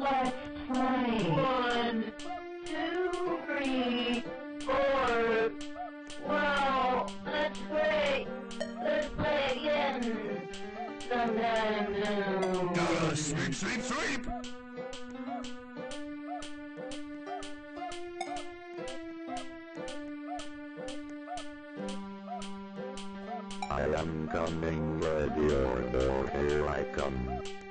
Let's play. 1, 2, 3, 4. Wow, that's great. Let's play again. Sometime soon. Sleep, sleep, sleep! I am coming, ready or more, here I come.